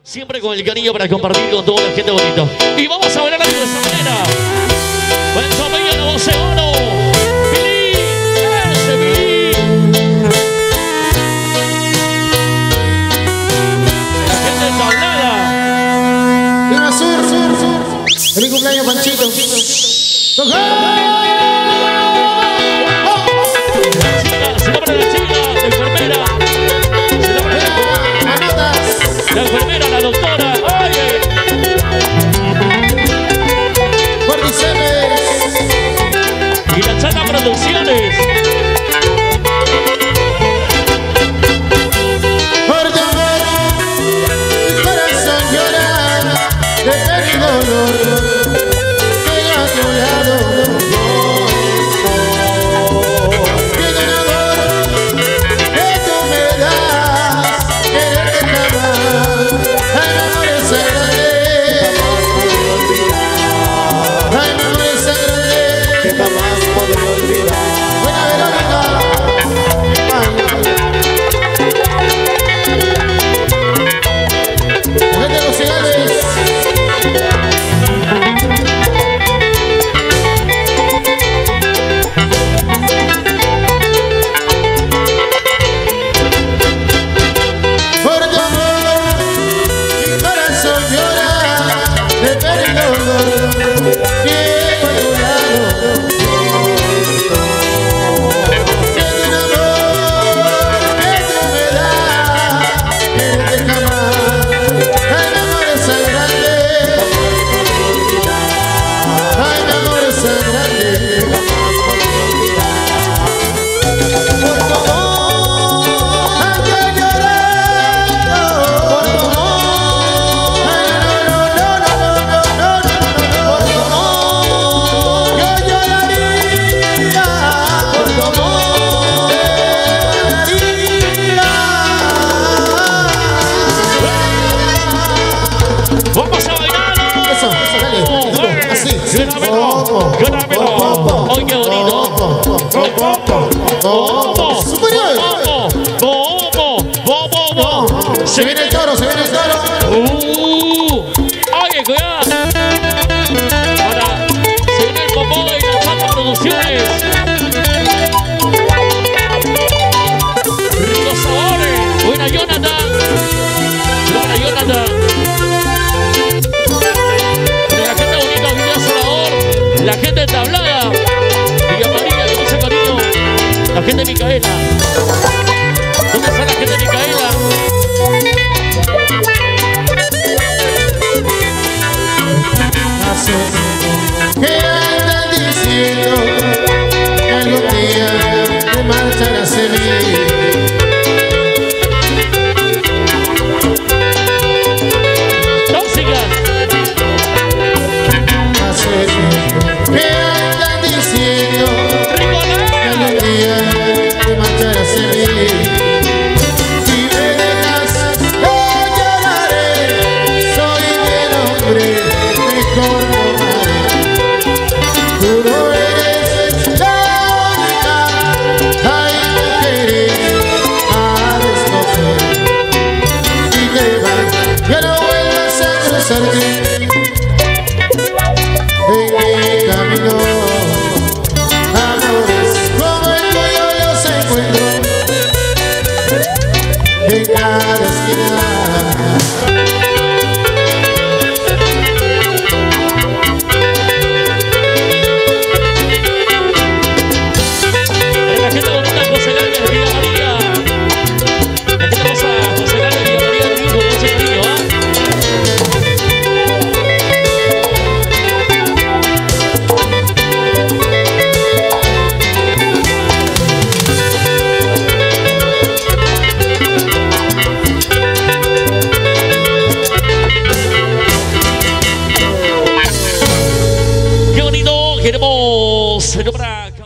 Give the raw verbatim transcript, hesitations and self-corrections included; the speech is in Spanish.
Siempre con el cariño para compartir con toda la gente bonita. Y vamos a bailar algo de esa manera. Buen familia, no se oro. Billy, ese Billy. La gente tablada. Viva Sur, Sur, Sur. Feliz cumpleaños, Panchito. Se nombra la chica, la enfermera. Se nombra la enfermera, la doctora. Oye. Y la Chana Producciones. Por tu amor, mi corazón llora de pena y dolor. Que yo a tu lado qué ganador que tú me das, quererte jamás. Ay, mi amor es grande, ay, mi amor es grande, que jamás podré olvidar. Buena Verónica. Ay, gente de los cigales. Por tu amor, mi corazón llora de pena y dolor. Llego a tu lado. Que de un amor que tú me das, quererte jamás. Ay, mi amor es grande. Ay, mi amor es grande. Por tu amor ando llorando. Por tu amor. Ay, no, no, no, no, no, no, no, no. Por tu amor yo lloraría. Por tu amor lloraría. Vamos a bailar. Eso, eso, dale. Así. Caramelo, caramelo. Ay, qué bonito. Bobo, Superior. bobo, bobo, bobo. Se viene el toro, se viene el toro. Uh, oye, cuidado. Ahora, se viene el popó de la Chana Producciones. Ricos sabores. Buena Jonathan. Buena Jonathan. De la gente bonita, Villa Salvador. La gente tablada. Villa María, que mucho cariño. La gente de Micaela. ¿Dónde está la gente de Micaela? Que andan diciendo que algún día te marcharás de mí. Tóxica. Hace tiempo que andan diciendo que algún día te marcharás de mí. Si me dejas, no lloraré. Soy el hombre mejor no haré. Tú no eres la única. Hay mujeres a escoger. Si te vas, ya no vuelvas a cruzarte en mi camino. Amores como el tuyo los encuentro en cada esquina. La gente bonita, José Galvez, Villa María. La gente hermosa, José Galvez, Villa María, tu hijo, mucho cariño, ¿ah? Qué bonito, queremos celebrar.